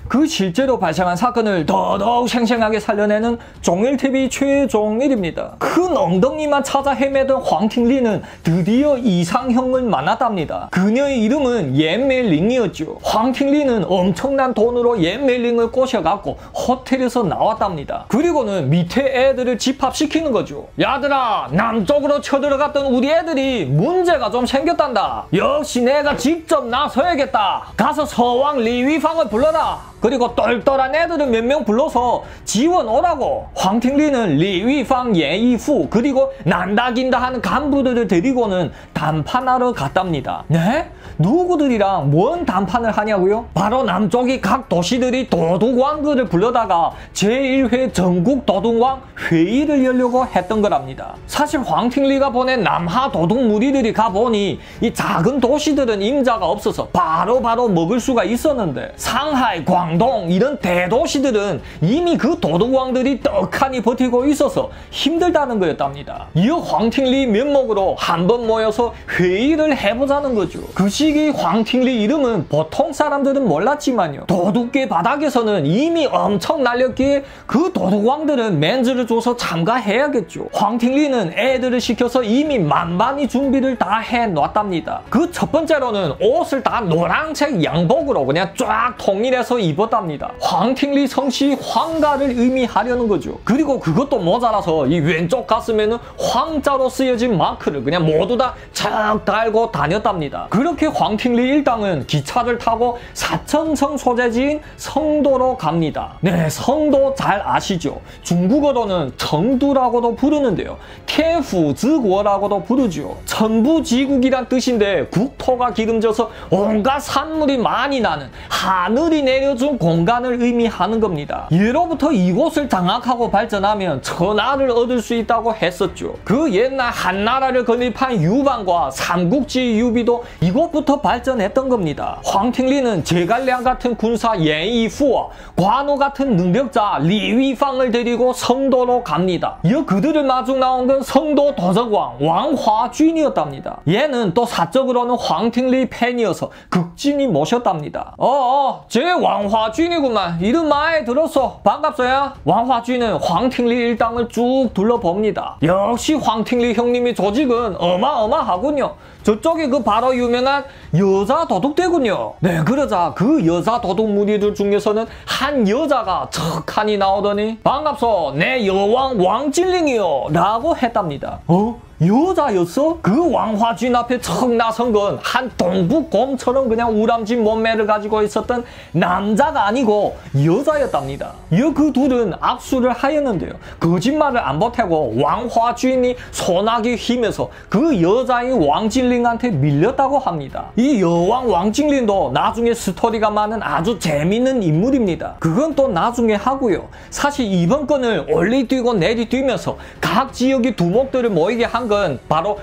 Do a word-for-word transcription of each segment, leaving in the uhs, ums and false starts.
그 실제로 발생한 사건을 더더욱 생생하게 살려내는 종일티비 최종일입니다. 큰 엉덩이만 찾아 헤매던 황팅리는 드디어 이상형을 만났답니다. 그녀의 이름은 옌멜링이었죠. 황팅리는 엄청난 돈으로 옌멜링을 꼬셔갖고 호텔에서 나왔답니다. 그리고는 밑에 애들을 집합시키는 거죠. 야들아, 남쪽으로 쳐들어갔던 우리 애들이 문제가 좀 생겼단다. 역시 내가 직접 나서야겠다. 가서 서왕 리위팡을 불러라. 그리고 똘똘한 애들은 몇 명 불러서 지원 오라고. 황팅리는 리위팡, 예이후 그리고 난다긴다 하는 간부들을 데리고는談판하러 갔답니다. 네? 누구들이랑 뭔談판을 하냐고요? 바로 남쪽이 각 도시들이 도둑왕들을 불러다가 제일 회 전국 도둑왕 회의를 열려고 했던 거랍니다. 사실 황팅리가 보낸 남하 도둑 무리들이 가보니 이 작은 도시들은 임자가 없어서 바로바로 바로 먹을 수가 있었는데 상하이, 광동 이런 대도시들은 이미 그 도둑왕들이 떡하니 버티고 있어서 힘들다는 거였답니다. 이어 황팅리 면목으로 한번 모여서 회의를 해보자는 거죠. 그 시기 황팅리 이름은 보통 사람들은 몰랐지만요, 도둑계 바닥에서는 이미 엄청 날렸기에 그 도둑왕들은 맨즈를 줘서 참가해야겠죠. 황팅리는 애들을 시켜서 이미 만반의 준비를 다 해놨답니다. 그 첫 번째로는 옷을 다 노란색 양복으로 그냥 쫙 통일해서 입었답니다. 황팅리 성씨 황가를 의미하려는 거죠. 그리고 그것도 모자라서 이 왼쪽 가슴에는 황자로 쓰여진 마크를 그냥 모두 다 착 달고 다녔답니다. 그렇게 황팅리 일당은 기차를 타고 사천성 소재지인 성도로 갑니다. 네, 성도 잘 아시죠? 중국어로는 청두라고도 부르는데요, 태후즈고라고도 부르죠. 천부지국이란 뜻인데 국토가 기름져서 온갖 산물이 많이 나는 하늘이 내려준 공간을 의미하는 겁니다. 예로부터 이곳을 장악하고 발전하면 천하를 얻을 수 있다고 했었죠. 그 옛날 한나라를 건립한 유방과 삼국지 유비도 이곳부터 발전했던 겁니다. 황팅리는 제갈량 같은 군사 옌이후와 관우 같은 능력자 리위팡을 데리고 성도로 갑니다. 이어 그들을 마중 나온 건 성도 도적왕 왕화쥔이었답니다. 얘는 또 사적으로는 황팅리 팬이어서 극진히 모셨답니다. 어어, 제 왕화쥔이구만. 이름 많이 들었어. 반갑소요. 왕화쥔은 황팅리 일당을 쭉 둘러봅니다. 역시 황팅리 형님의 조직은 어마어마하군요. 저쪽이 그 바로 유명한 여자 도둑대군요. 네, 그러자 그 여자 도둑 무리들 중에서는 한 여자가 척하니 나오더니 반갑소, 내 여왕 왕찔링이요 라고 했답니다. 어? 여자였어? 그 왕화쥔 앞에 척 나선 건 한 동북곰처럼 그냥 우람진 몸매를 가지고 있었던 남자가 아니고 여자였답니다. 이어 그 둘은 악수를 하였는데요, 거짓말을 안 보태고 왕화쥔이 소나기 힘에서 그 여자인 왕찔링한테 밀렸다고 합니다. 이 여왕 왕찔링도 나중에 스토리가 많은 아주 재밌는 인물입니다. 그건 또 나중에 하고요. 사실 이번 건을 올리뛰고 내리뛰면서 각 지역의 두목들을 모이게 한 건 바로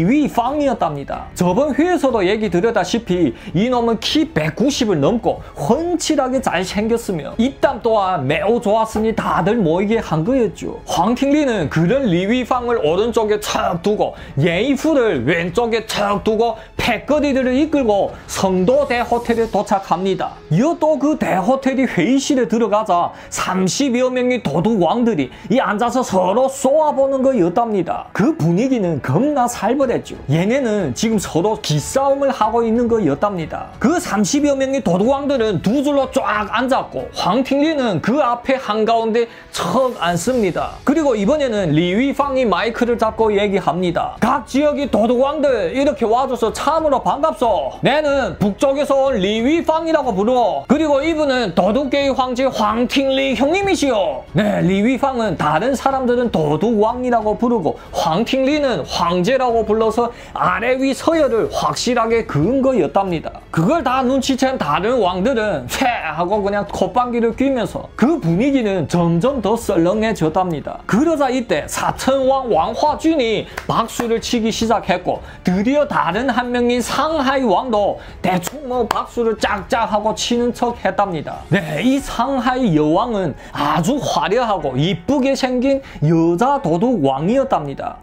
리위팡이었답니다. 저번 회에서도 얘기 드렸다시피 이놈은 키 백구십을 넘고 훤칠하게 잘생겼으며 입담 또한 매우 좋았으니 다들 모이게 한 거였죠. 황팅리는 그런 리위팡을 오른쪽에 척 두고 예이후를 왼쪽에 척 두고 패거리들을 이끌고 성도 대호텔에 도착합니다. 이어 또 그 대호텔이 회의실에 들어가자 삼십여 명의 도둑왕들이 이 앉아서 서로 쏘아보는 거였답니다. 그 분위기는 겁나 살벌했죠. 얘네는 지금 서로 기싸움을 하고 있는 거였답니다. 그 삼십여 명의 도둑왕들은 두 줄로 쫙 앉았고 황팅리는 그 앞에 한가운데 척 앉습니다. 그리고 이번에는 리위팡이 마이크를 잡고 얘기합니다. 각 지역의 도둑왕들 이렇게 와줘서 참으로 반갑소. 내는 북쪽에서 온 리위팡이라고 부르어. 그리고 이분은 도둑계의 황제 황팅리 형님이시오. 네, 리위팡은 다른 사람들은 도둑왕이라고 부르고 황팅리는 황제라고 불러서 아래 위 서열을 확실하게 그은 거였답니다. 그걸 다 눈치챈 다른 왕들은 쇠 하고 그냥 콧방귀를 뀌면서 그 분위기는 점점 더 썰렁해졌답니다. 그러자 이때 사천왕 왕화쥔이 박수를 치기 시작했고 드디어 다른 한 명인 상하이 왕도 대충 뭐 박수를 짝짝 하고 치는 척 했답니다. 네, 이 상하이 여왕은 아주 화려하고 이쁘게 생긴 여자 도둑 왕이었답니다. 분위기를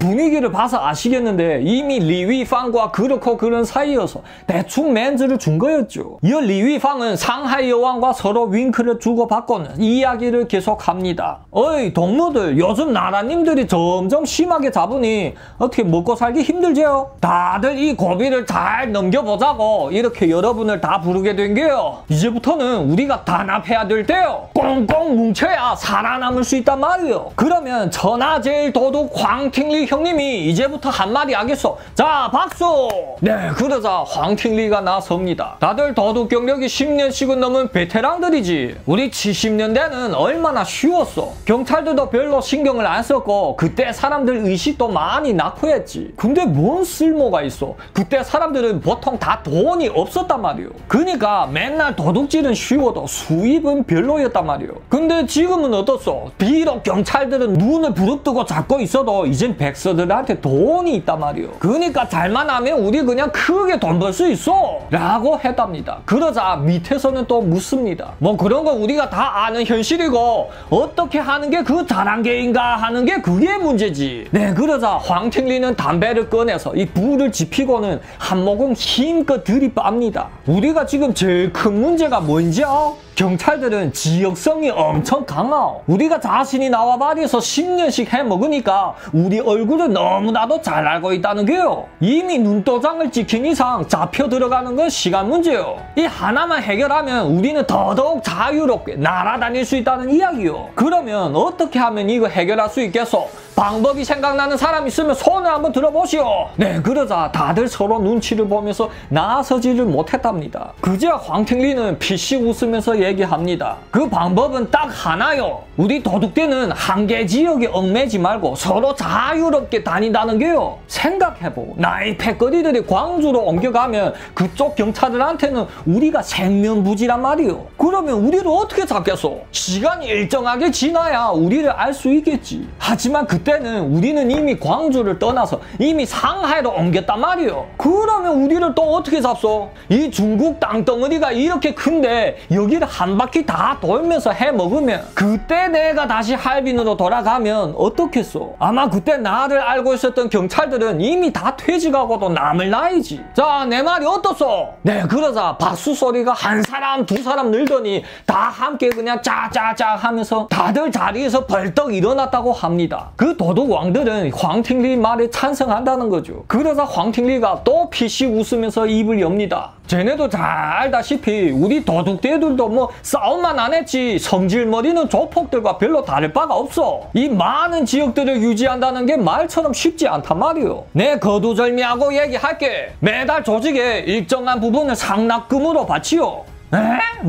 얘기를 봐서 아시겠는데 이미 리위팡과 그렇고 그런 사이여서 대충 멘트를 준 거였죠. 이 리위팡은 상하이 여왕과 서로 윙크를 주고받고는 이야기를 계속합니다. 어이 동무들, 요즘 나라님들이 점점 심하게 잡으니 어떻게 먹고 살기 힘들지요? 다들 이 고비를 잘 넘겨보자고 이렇게 여러분을 다 부르게 된 게요. 이제부터는 우리가 단합해야 될 때요. 꽁꽁 뭉쳐야 살아남을 수 있단 말이요. 그러면 천하제일 도둑 황팅리 형님이 이제부터 한마디 하겠어. 자, 박수! 네, 그러자 황팅리가 나섭니다. 다들 도둑 경력이 십 년씩은 넘은 베테랑들이지. 우리 칠십 년대는 얼마나 쉬웠어. 경찰들도 별로 신경을 안 썼고 그때 사람들 의식도 많이 낳고 했지. 근데 뭔 쓸모가 있어. 그때 사람들은 보통 다 돈이 없었단 말이오. 그러니까 맨날 도둑질은 쉬워도 수입은 별로였단 말이오. 근데 지금은 어떻소? 비록 경찰들은 눈을 부릅뜨고 잡고 있어도 이젠 백서들한테 돈이 있단 말이오. 그러니까 잘만 하면 우리 그냥 크게 돈 벌 수 있어 라고 했답니다. 그러자 밑에서는 또 묻습니다. 뭐 그런 거 우리가 다 아는 현실이고 어떻게 하는 게 그 잘한 게인가 하는 게 그게 문제지. 네, 그러자 황팅리는 담배를 꺼내서 이 불을 지피고는 한 모금 힘껏 들이빱니다. 우리가 지금 제일 큰 문제가 뭔지요? 경찰들은 지역성이 엄청 강하오. 우리가 자신이 나와 바리에서 십 년씩 해먹으니까 우리 얼굴을 너무나도 잘 알고 있다는 게요. 이미 눈도장을 찍힌 이상 잡혀 들어가는 건 시간 문제요. 이 하나만 해결하면 우리는 더더욱 자유롭게 날아다닐 수 있다는 이야기요. 그러면 어떻게 하면 이거 해결할 수 있겠소? 방법이 생각나는 사람 있으면 손을 한번 들어보시오. 네, 그러자 다들 서로 눈치를 보면서 나서지를 못했답니다. 그제야 황팅리는 피식 웃으면서 얘기합니다. 그 방법은 딱 하나요. 우리 도둑대는 한계 지역에 얽매지 말고 서로 자유롭게 다닌다는 게요. 생각해보. 나의 패거리들이 광주로 옮겨가면 그쪽 경찰들한테는 우리가 생면부지란 말이요. 그러면 우리를 어떻게 잡겠소? 시간이 일정하게 지나야 우리를 알 수 있겠지. 하지만 그때는 우리는 이미 광주를 떠나서 이미 상하이로 옮겼단 말이요. 그러면 우리를 또 어떻게 잡소? 이 중국 땅덩어리가 이렇게 큰데 여기를 한 바퀴 다 돌면서 해먹으면 그때 내가 다시 할빈으로 돌아가면 어떻겠소? 아마 그때 나를 알고 있었던 경찰들은 이미 다 퇴직하고도 남을 나이지. 자, 내 말이 어떻소? 네, 그러자 박수 소리가 한 사람 두 사람 늘더니 다 함께 그냥 짜짜짜 하면서 다들 자리에서 벌떡 일어났다고 합니다. 그 도둑 왕들은 황팅리 말에 찬성한다는 거죠. 그러자 황팅리가 또 피식 웃으면서 입을 엽니다. 쟤네도 잘 알다시피 우리 도둑대들도 뭐 싸움만 안 했지 성질머리는 조폭들과 별로 다를 바가 없어. 이 많은 지역들을 유지한다는 게 말처럼 쉽지 않단 말이오. 내 거두절미하고 얘기할게. 매달 조직에 일정한 부분을 상납금으로 바치오. 에?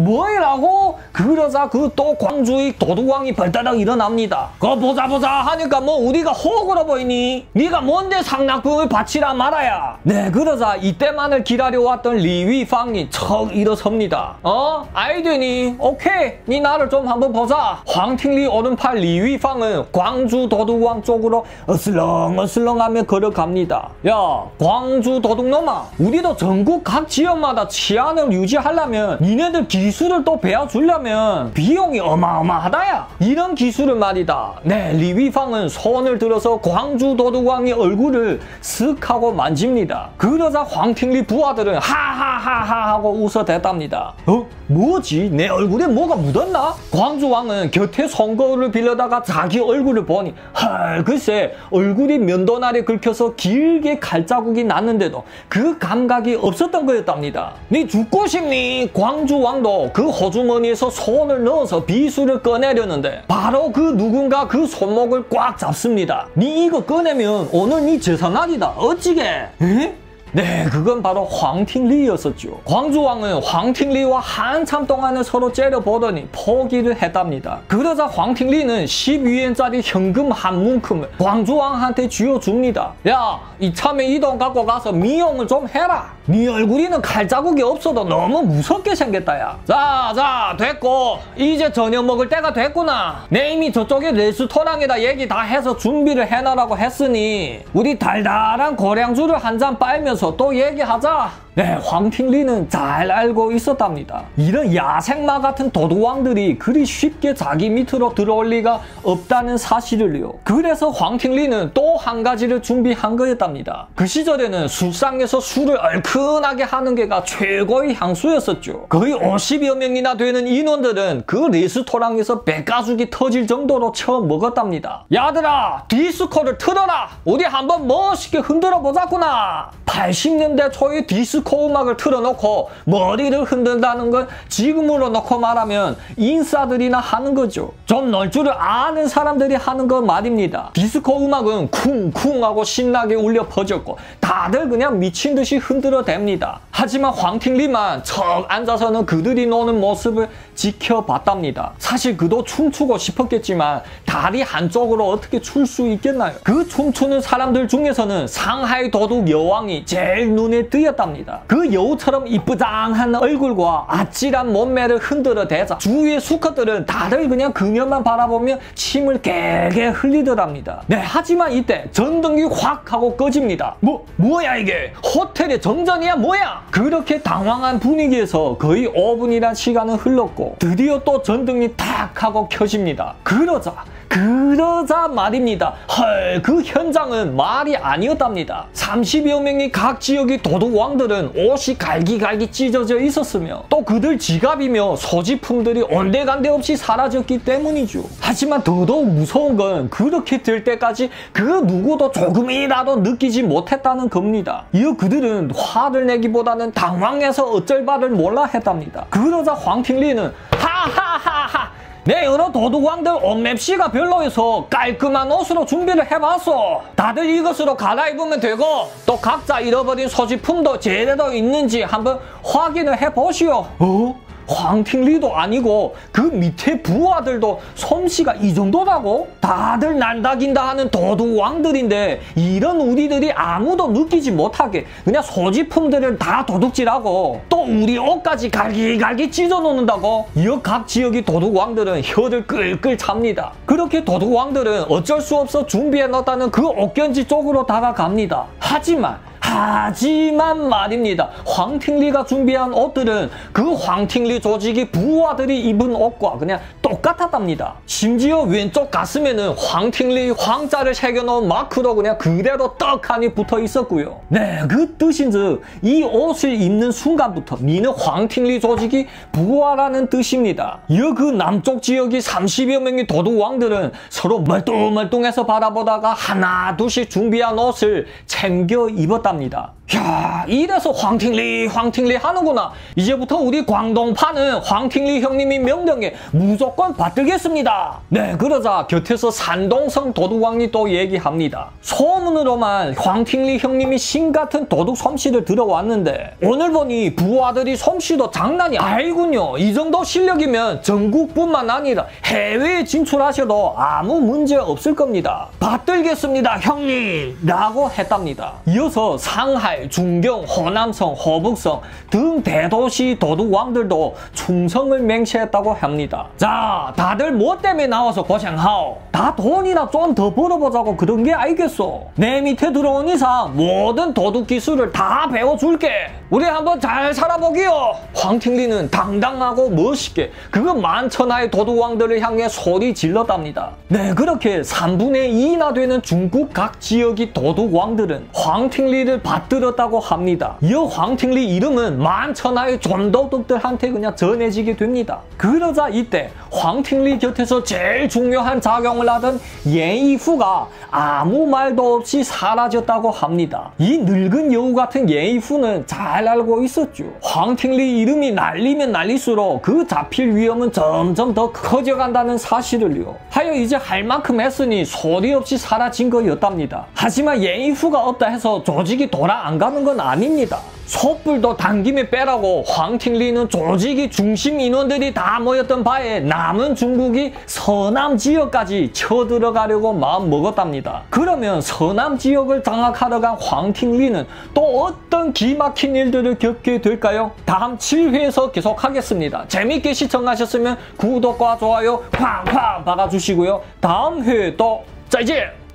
뭐이라고? 그러자 그 또 광주의 도둑왕이 벌떡 일어납니다. 그거 보자 보자 하니까 뭐 우리가 호구로 보이니? 네가 뭔데 상납금을 바치라 말아야. 네, 그러자 이때만을 기다려왔던 리위팡이 척 일어섭니다. 어? 아이되니? 오케이, 네 나를 좀 한번 보자. 황팅리 오른팔 리위팡은 광주 도둑왕 쪽으로 어슬렁어슬렁하며 걸어갑니다. 야, 광주 도둑놈아, 우리도 전국 각 지역마다 치안을 유지하려면 니네들 기술을 또 배워주려면 비용이 어마어마하다야. 이런 기술을 말이다. 네, 리위팡은 손을 들어서 광주 도둑왕의 얼굴을 쓱 하고 만집니다. 그러자 황팅리 부하들은 하하하하 하고 웃어댔답니다. 어? 뭐지? 내 얼굴에 뭐가 묻었나? 광주왕은 곁에 손거울을 빌려다가 자기 얼굴을 보니 헐, 글쎄 얼굴이 면도날에 긁혀서 길게 칼자국이 났는데도 그 감각이 없었던 거였답니다. 니 죽고 싶니? 광주왕도 그 호주머니에서 손을 넣어서 비수를 꺼내려는데 바로 그 누군가 그 손목을 꽉 잡습니다. 니 이거 꺼내면 오늘 니 재산날이다. 어찌게? 에? 네, 그건 바로 황팅리였었죠. 광주왕은 황팅리와 한참 동안을 서로 째려보더니 포기를 했답니다. 그러자 황팅리는 십 위엔짜리 현금 한 뭉큼을 광주왕한테 쥐어줍니다. 야, 이참에 이 돈 갖고 가서 미용을 좀 해라. 네 얼굴에는 칼자국이 없어도 너무 무섭게 생겼다, 야. 자, 자, 됐고. 이제 저녁 먹을 때가 됐구나. 내 이미 저쪽에 레스토랑에다 얘기 다 해서 준비를 해놔라고 했으니 우리 달달한 고량주를 한 잔 빨면서 또 얘기하자. 네, 황팅리는 잘 알고 있었답니다. 이런 야생마 같은 도둑왕들이 그리 쉽게 자기 밑으로 들어올 리가 없다는 사실을요. 그래서 황팅리는 또 한 가지를 준비한 거였답니다. 그 시절에는 술상에서 술을 얼큰하게 하는 게가 최고의 향수였었죠. 거의 오십여 명이나 되는 인원들은 그 레스토랑에서 배가죽이 터질 정도로 처음 먹었답니다. 야들아, 디스코를 틀어라! 우리 한번 멋있게 흔들어 보자꾸나! 팔십 년대 초의 디스코 음악을 틀어놓고 머리를 흔든다는 건 지금으로 놓고 말하면 인싸들이나 하는 거죠. 좀 놀 줄을 아는 사람들이 하는 거 말입니다. 디스코 음악은 쿵쿵 하고 신나게 울려 퍼졌고 다들 그냥 미친 듯이 흔들어 댑니다. 하지만 황팅리만 척 앉아서는 그들이 노는 모습을 지켜봤답니다. 사실 그도 춤추고 싶었겠지만 다리 한쪽으로 어떻게 출 수 있겠나요? 그 춤추는 사람들 중에서는 상하이 도둑 여왕이 제일 눈에 띄었답니다. 그 여우처럼 이쁘장한 얼굴과 아찔한 몸매를 흔들어 대자 주위의 수컷들은 다들 그냥 그녀만 바라보며 침을 개개 흘리더랍니다. 네, 하지만 이때 전등이 확 하고 꺼집니다. 뭐, 뭐야 이게? 호텔의 정전이야 뭐야? 그렇게 당황한 분위기에서 거의 오 분이란 시간은 흘렀고 드디어 또 전등이 탁 하고 켜집니다. 그러자 그러자 말입니다. 헐, 그 현장은 말이 아니었답니다. 삼십여 명의 각 지역의 도둑왕들은 옷이 갈기갈기 찢어져 있었으며 또 그들 지갑이며 소지품들이 온데간데 없이 사라졌기 때문이죠. 하지만 더더욱 무서운 건 그렇게 될 때까지 그 누구도 조금이라도 느끼지 못했다는 겁니다. 이어 그들은 화를 내기보다는 당황해서 어쩔 바를 몰라 했답니다. 그러자 황팅리는 하하하하, 내 여러 도둑왕들 옷 맵시가 별로여서 깔끔한 옷으로 준비를 해봤어. 다들 이것으로 갈아입으면 되고 또 각자 잃어버린 소지품도 제대로 있는지 한번 확인을 해보시오. 어? 황팅리도 아니고 그 밑에 부하들도 솜씨가 이 정도라고? 다들 난다긴다 하는 도둑왕들인데 이런 우리들이 아무도 느끼지 못하게 그냥 소지품들을 다 도둑질하고 또 우리 옷까지 갈기갈기 찢어놓는다고? 이어 각 지역의 도둑왕들은 혀를 끌끌 찹니다. 그렇게 도둑왕들은 어쩔 수 없어 준비해놨다는 그 옷견지 쪽으로 다가갑니다. 하지만 하지만 말입니다. 황팅리가 준비한 옷들은 그 황팅리 조직의 부하들이 입은 옷과 그냥 똑같았답니다. 심지어 왼쪽 가슴에는 황팅리 황자를 새겨놓은 마크도 그냥 그대로 떡하니 붙어 있었고요. 네, 그 뜻인즉 이 옷을 입는 순간부터 니는 황팅리 조직이 부하라는 뜻입니다. 이어 그 남쪽 지역의 삼십여 명의 도둑왕들은 서로 멀뚱멀뚱해서 바라보다가 하나 둘씩 준비한 옷을 챙겨 입었답니다. 야, 이래서 황팅리 황팅리 하는구나. 이제부터 우리 광동파는 황팅리 형님이 명령에 무조건 받들겠습니다. 네, 그러자 곁에서 산동성 도둑왕이 또 얘기합니다. 소문으로만 황팅리 형님이 신같은 도둑 솜씨를 들어왔는데 오늘 보니 부하들이 솜씨도 장난이 아니군요. 이 정도 실력이면 전국뿐만 아니라 해외에 진출하셔도 아무 문제 없을 겁니다. 받들겠습니다 형님 라고 했답니다. 이어서 상하이, 중경, 호남성, 호북성 등 대도시 도둑왕들도 충성을 맹세했다고 합니다. 자, 다들 뭐 때문에 나와서 고생하오? 다 돈이나 좀 더 벌어보자고 그런 게 아니겠소? 내 밑에 들어온 이상 모든 도둑 기술을 다 배워줄게. 우리 한번 잘 살아보기요. 황팅리는 당당하고 멋있게 그 만천하의 도둑왕들을 향해 소리 질렀답니다. 네, 그렇게 삼분의 이나 되는 중국 각 지역의 도둑왕들은 황팅리를 받들었다고 합니다. 이어 황팅리 이름은 만천하의 존도둑들한테 그냥 전해지게 됩니다. 그러자 이때 황팅리 곁에서 제일 중요한 작용을 하던 예이후가 아무 말도 없이 사라졌다고 합니다. 이 늙은 여우 같은 예이후는 잘 알고 있었죠. 황팅리 이름이 날리면 날릴수록 그 잡힐 위험은 점점 더 커져간다는 사실을요. 하여 이제 할 만큼 했으니 소리 없이 사라진 거였답니다. 하지만 예이후가 없다 해서 조직이 돌아 안 가는 건 아닙니다. 솥불도 당김에 빼라고 황팅리는 조직이 중심 인원들이 다 모였던 바에 남은 중국이 서남 지역까지 쳐들어가려고 마음먹었답니다. 그러면 서남 지역을 장악하러 간 황팅리는 또 어떤 기막힌 일들을 겪게 될까요? 다음 칠 회에서 계속하겠습니다. 재밌게 시청하셨으면 구독과 좋아요 쾅쾅 박아주시고요. 다음 회에 또 짜이제!